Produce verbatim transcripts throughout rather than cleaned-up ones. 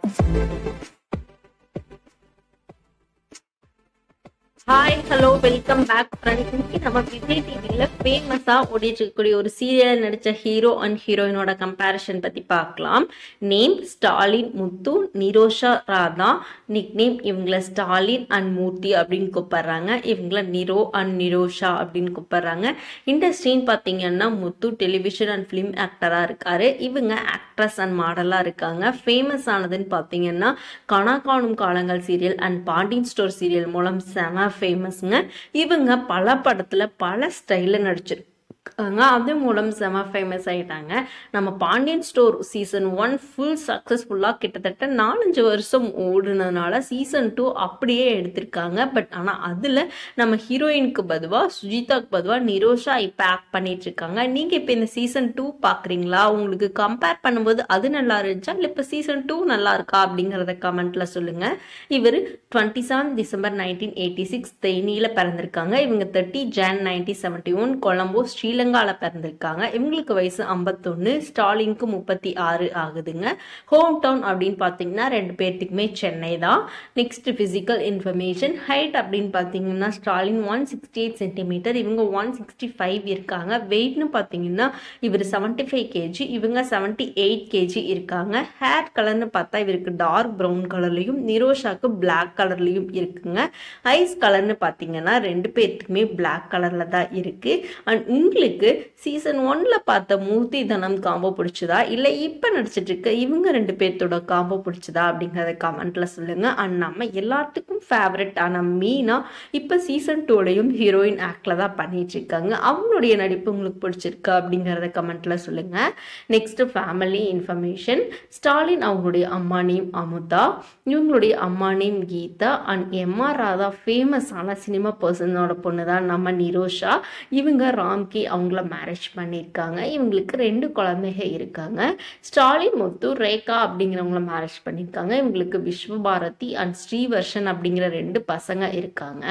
Hi, hello, welcome back friends. இன்னைக்கு நம்ம விஜய் டிவில ஃபேமஸா ஓடிட்டு இருக்கக்கூடிய ஒரு சீரியல் நடிச்ச ஹீரோ அண்ட் ஹீரோயினோட கம்பேரிஷன் பத்தி பார்க்கலாம். Name Stalin Muthu, Nirosha Radha. Nick name இவங்கள ஸ்டாலின் அண்ட் மூர்த்தி அப்படின்னு கூப்பிடுறாங்க. இவங்கள நிரோ அண்ட் நிரோஷா அப்படின்னு கூப்பிடுறாங்க. இண்டஸ்ட்ரின்னு பார்த்தீங்கன்னா முத்து டெலிவிஷன் அண்ட் ஃபிலிம் ஆக்டரா இருக்காரு. இவங்க ஆக்ட்ரஸ் அண்ட் மாடலா இருக்காங்க. ஃபேமஸ் ஆனதுன்னு பார்த்தீங்கன்னா Kana Kaanum Kaalangal serial and Pandian store serial மூலம் செம ஃபேமஸ்ங்க. இவங்க பல படத்துல பல ஸ்டைல நடிச்சிருக்காங்க. அது மூலம் செம ஃபேமஸ் ஆயிட்டாங்க. நம்ம Pandian store season one full சக்சஸ்ஃபுல்லா கிட்டத்தட்ட நாலஞ்சு வருஷம் ஓடுனதுனால சீசன் டூ அப்படியே எடுத்திருக்காங்க. பட் ஆனா அதுல நம்ம ஹீரோயினுக்கு பதுவா சுஜிதாக்கு பதுவா நிரோஷா இப்ப ஆக்ட் பண்ணிட்டு இருக்காங்க. நீங்க இப்ப இந்த சீசன் டூ பாக்குறீங்களா? உங்களுக்கு கம்பேர் பண்ணும்போது அது நல்லா இருந்துச்சா இல்ல இப்ப சீசன் டூ நல்லா இருக்கா அப்படிங்கறத கமெண்ட்ல சொல்லுங்க. இவர் twenty seven December nineteen eighty six தேனியில பிறந்திருக்காங்க. இவங்க thirty Jan nineteen seventy one Colombo ஸ்ரீலங்கால பிறந்திருக்காங்க. இவங்களுக்கு வயசு ஐம்பத்தொன்னு, ஸ்டாலினுக்கு முப்பத்தி ஆறு ஆகுதுங்க. ஹோம் டவுன் அப்படின்னு பாத்தீங்கன்னா ரெண்டு பேர்த்துக்குமே சென்னை தான். Next physical information. ஹைட் அப்படின்னு பாத்தீங்கன்னா Stalin one sixty eight centimetre, இவங்க ஒன் சிக்ஸ்டி ஃபைவ் இருக்காங்க. வெயிட்னு பாத்தீங்கன்னா இவர் செவன்டி ஃபைவ் கேஜி, இவங்க செவன்டி எயிட் கேஜி இருக்காங்க. ஹேர் கலர்னு பார்த்தா இவருக்கு டார்க் ப்ரௌன் கலர்லயும் நிரோஷாக்கு பிளாக் கலர்லயும் இருக்குங்க. ஐஸ் கலர்னு பாத்தீங்கன்னா ரெண்டு பேர்த்துக்குமே பிளாக் கலர்ல தான் இருக்கு. அண்ட் உங்களுக்கு சீசன் ஒன்ல பார்த்த மூர்த்தி தனம் காம்போ பிடிச்சதா இல்ல இப்ப நடிச்சிட்டு இருக்க இவங்க ரெண்டு பேர்த்தோட காம்போ பிடிச்சதா அப்படிங்கறத கமெண்ட்ல சொல்லுங்க. அண்ட் நம்ம எல்லாத்துக்கும் ஃபேவரட் ஆன மீனா இப்ப சீசன் டூலையும் ஹீரோயின் ஆக்ட்ல தான் பண்ணிட்டு இருக்காங்க. அவங்களுடைய நடிப்பு உங்களுக்கு பிடிச்சிருக்கா அப்படிங்கறத கமெண்ட்ல சொல்லுங்க. Next family information. ஸ்டாலின் அவங்களுடைய அம்மா நேம் அமுதா, இவங்களுடைய அம்மா name Geetha and M R Radha ஃபேமஸான சினிமா பர்சனோட பொண்ணு தான் நம்ம நிரோஷா. இவங்க ராம்கி அவங்கள மேரேஜ் பண்ணியிருக்காங்க. இவங்களுக்கு ரெண்டு குழந்தைங்க இருக்காங்க. ஸ்டாலின் முத்து ரேகா அப்படிங்கிறவங்கள மேரேஜ் பண்ணியிருக்காங்க. இவங்களுக்கு விஸ்வபாரதி அண்ட் ஸ்ரீவர்ஷன் அப்படிங்கிற ரெண்டு பசங்க இருக்காங்க.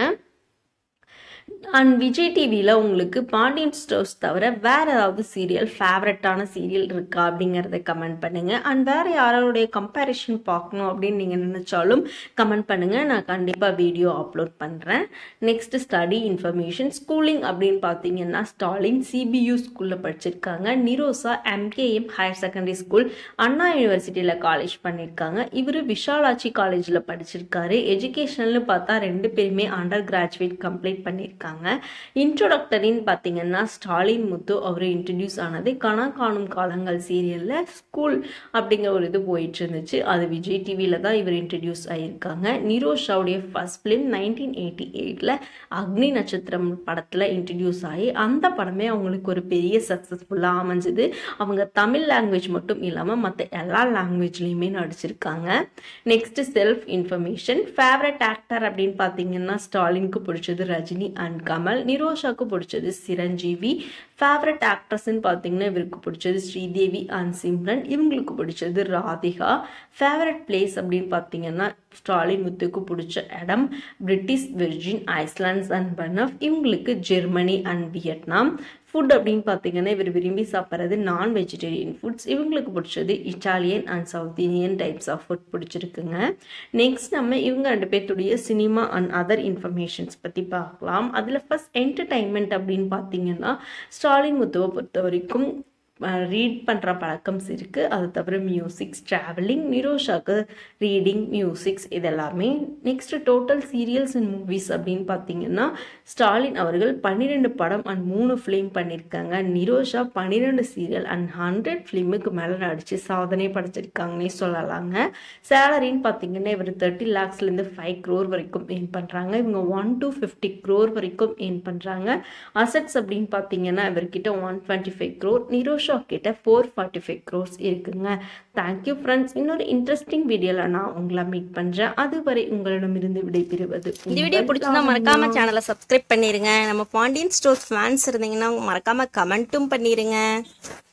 அண்ட் விஜய் டிவியில் உங்களுக்கு பாண்டியன் ஸ்டோர்ஸ் தவிர வேற ஏதாவது சீரியல் ஃபேவரட்டான சீரியல் இருக்கா அப்படிங்கிறத கமெண்ட் பண்ணுங்க. அண்ட் வேற யாரோடைய கம்பேரிஷன் பார்க்கணும் அப்படின்னு நீங்க நினைச்சாலும் கமெண்ட் பண்ணுங்க. நான் கண்டிப்பா வீடியோ அப்லோட் பண்றேன். Next study information. ஸ்கூலிங் அப்படின்னு பார்த்தீங்கன்னா ஸ்டாலின் சிபியூ ஸ்கூல்ல படிச்சிருக்காங்க. Nirosha MKM higher secondary school Anna யூனிவர்சிட்டியில காலேஜ் பண்ணியிருக்காங்க. இவர் விஷாலாட்சி காலேஜ்ல படிச்சிருக்காரு. எஜுகேஷன்ல பார்த்தா ரெண்டு பேருமே அண்டர் கிராஜுவேட் கம்ப்ளீட் பண்ணியிருக்காங்க. இன்ட்ரோடக்டரின்னு பார்த்தீங்கன்னா ஸ்டாலின் முத்து அவர் இன்ட்ரடியூஸ் ஆனது கனா காணும் காலங்கள் சீரியல்ல ஸ்கூல் அப்படிங்கிற ஒரு இது போயிட்டு இருந்துச்சு. அது விஜய் டிவியில தான் இவர் இன்ட்ரடியூஸ் ஆயிருக்காங்க. நிரோஷாவுடைய ஃபர்ஸ்ட் பிலிம் நைன்டீன் எயிட்டி எயிட்ல அக்னி நட்சத்திரம் படத்துல இன்ட்ரடியூஸ் ஆகி அந்த படமே அவங்களுக்கு ஒரு பெரிய சக்சஸ்ஃபுல்லா அமைஞ்சது. அவங்க தமிழ் லாங்குவேஜ் மட்டும் இல்லாம மற்ற எல்லா லாங்குவேஜ்லயுமே நடிச்சிருக்காங்க. Next self information. Favourite actor அப்படின்னு பார்த்தீங்கன்னா ஸ்டாலினுக்கு பிடிச்சது ரஜினி அண்ட் கமல், நிரோஷாக்கு பிடிச்சது சிரஞ்சீவி. ஃபேவரட் ஆக்ட்ரஸ்ன்னு பார்த்தீங்கன்னா இவருக்கு பிடிச்சது ஸ்ரீதேவி அண்ட் சிம்ரன், இவங்களுக்கு பிடிச்சது ராதிகா. ஃபேவரட் பிளேஸ் அப்படின்னு பார்த்தீங்கன்னா ஸ்டாலின் முத்துக்கு பிடிச்ச இடம் British Virgin Islands and Banff, இவங்களுக்கு ஜெர்மனி அண்ட் வியட்நாம். ஃபுட் அப்படின்னு பார்த்தீங்கன்னா இவர் விரும்பி சாப்பிட்றது நான் வெஜிடேரியன் ஃபுட்ஸ், இவங்களுக்கு பிடிச்சது Italian and south Indian types of food பிடிச்சிருக்குங்க. நெக்ஸ்ட் நம்ம இவங்க ரெண்டு பேர்த்துடைய சினிமா அண்ட் அதர் இன்ஃபர்மேஷன்ஸ் பற்றி பார்க்கலாம். அதில் ஃபர்ஸ்ட் என்டர்டைன்மெண்ட் அப்படின்னு பார்த்தீங்கன்னா ஸ்டாலின் முத்துவை பொறுத்த வரைக்கும் ரீட் பண்ணுற பழக்கம்ஸ் இருக்குது. அது தவிர மியூசிக்ஸ், ட்ராவலிங். நிரோஷாக்கு ரீடிங், மியூசிக்ஸ் இது எல்லாமே. Next total serials and movies அப்படின்னு பார்த்தீங்கன்னா ஸ்டாலின் அவர்கள் பன்னிரெண்டு படம் அண்ட் மூணு ஃபிலிம் பண்ணியிருக்காங்க. நிரோஷா பன்னிரெண்டு சீரியல் அண்ட் ஹண்ட்ரட் ஃபிலிமுக்கு மேலே நடித்து சாதனை படைச்சிருக்காங்கன்னே சொல்லலாங்க. சேலரின்னு பார்த்தீங்கன்னா இவர் தேர்ட்டி லேக்ஸ்லேருந்து ஃபைவ் க்ரோர் வரைக்கும் ஏர்ன் பண்ணுறாங்க. இவங்க ஒன் டு ஃபிஃப்டி க்ரோர் வரைக்கும் ஏர்ன் பண்ணுறாங்க. அசட்ஸ் அப்படின்னு பார்த்தீங்கன்னா இவர்கிட்ட one twenty five crore, Nirosha கிட்ட ஃபோர் ஃபார்ட்டி ஃபைவ் க்ரோர்ஸ் இருக்குங்க. Thank you friends. இன்னொரு இன்ட்ரெஸ்டிங் வீடியோல நான் உங்களை மீட் பண்றேன். அதுவரை உங்களிடமிருந்து விடைபெறுவது. இந்த வீடியோ பிடிச்சிருந்தா மறக்காம சேனலை சப்ஸ்கிரைப் பண்ணிருங்க. நம்ம பாண்டியன் ஸ்டோர்ஸ் ஃபேன்ஸ் இருந்தீங்கன்னா மறக்காம கமெண்ட்டும் பண்ணிருங்க.